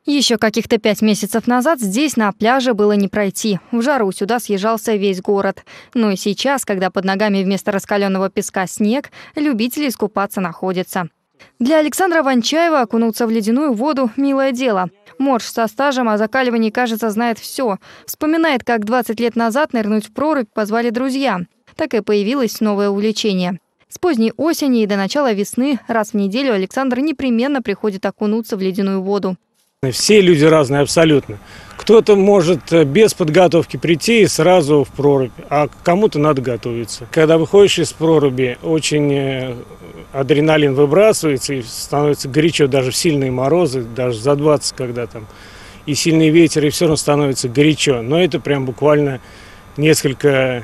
Еще каких-то 5 месяцев назад здесь на пляже было не пройти. В жару сюда съезжался весь город. Но и сейчас, когда под ногами вместо раскаленного песка снег, любители искупаться находятся. Для Александра Ванчаева окунуться в ледяную воду – милое дело. Морж со стажем о закаливании, кажется, знает все. Вспоминает, как 20 лет назад нырнуть в прорубь позвали друзья. Так и появилось новое увлечение. С поздней осени и до начала весны раз в неделю Александр непременно приходит окунуться в ледяную воду. Все люди разные абсолютно. Кто-то может без подготовки прийти и сразу в прорубь, а кому-то надо готовиться. Когда выходишь из проруби, очень адреналин выбрасывается и становится горячо, даже в сильные морозы, даже за 20, когда там и сильный ветер, и все равно становится горячо. Но это прям буквально несколько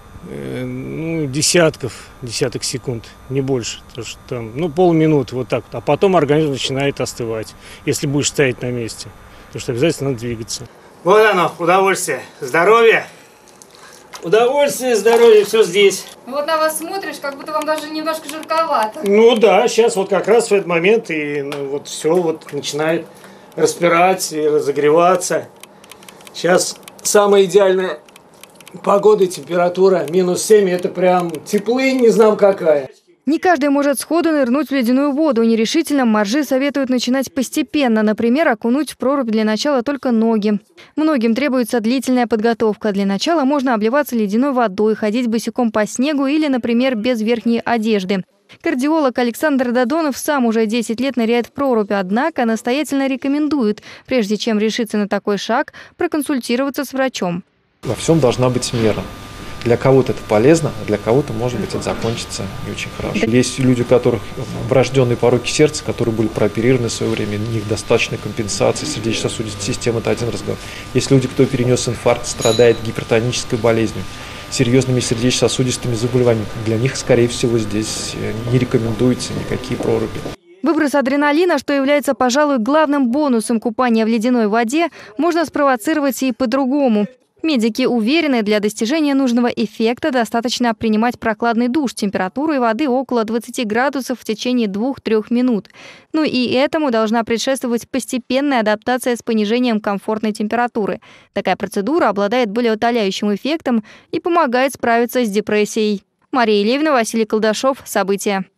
десяток секунд, не больше. Потому что там, полминуты вот так. А потом организм начинает остывать, если будешь стоять на месте. Потому что обязательно надо двигаться. Вот оно, удовольствие, здоровье. Удовольствие, здоровье, все здесь. Вот на вас смотришь, как будто вам даже немножко жарковато. Ну да, сейчас вот как раз в этот момент и вот все вот начинает распирать и разогреваться. Сейчас самая идеальная погода и температура -7, это прям теплынь, не знаю какая. Не каждый может сходу нырнуть в ледяную воду. Нерешительно моржи советуют начинать постепенно. Например, окунуть в прорубь для начала только ноги. Многим требуется длительная подготовка. Для начала можно обливаться ледяной водой, ходить босиком по снегу или, например, без верхней одежды. Кардиолог Александр Додонов сам уже 10 лет ныряет в прорубь, однако настоятельно рекомендует, прежде чем решиться на такой шаг, проконсультироваться с врачом. Во всем должна быть мера. Для кого-то это полезно, а для кого-то, может быть, это закончится не очень хорошо. Есть люди, у которых врожденные пороки сердца, которые были прооперированы в свое время, у них достаточно компенсации сердечно-сосудистой системы, это один разговор. Есть люди, кто перенес инфаркт, страдает гипертонической болезнью, серьезными сердечно-сосудистыми заболеваниями. Для них, скорее всего, здесь не рекомендуются никакие проруби. Выброс адреналина, что является, пожалуй, главным бонусом купания в ледяной воде, можно спровоцировать и по-другому. Медики уверены, для достижения нужного эффекта достаточно принимать прохладный душ температурой воды около 20 градусов в течение 2-3 минут. Ну и этому должна предшествовать постепенная адаптация с понижением комфортной температуры. Такая процедура обладает болеутоляющим эффектом и помогает справиться с депрессией. Мария Левина, Василий Колдашов. События.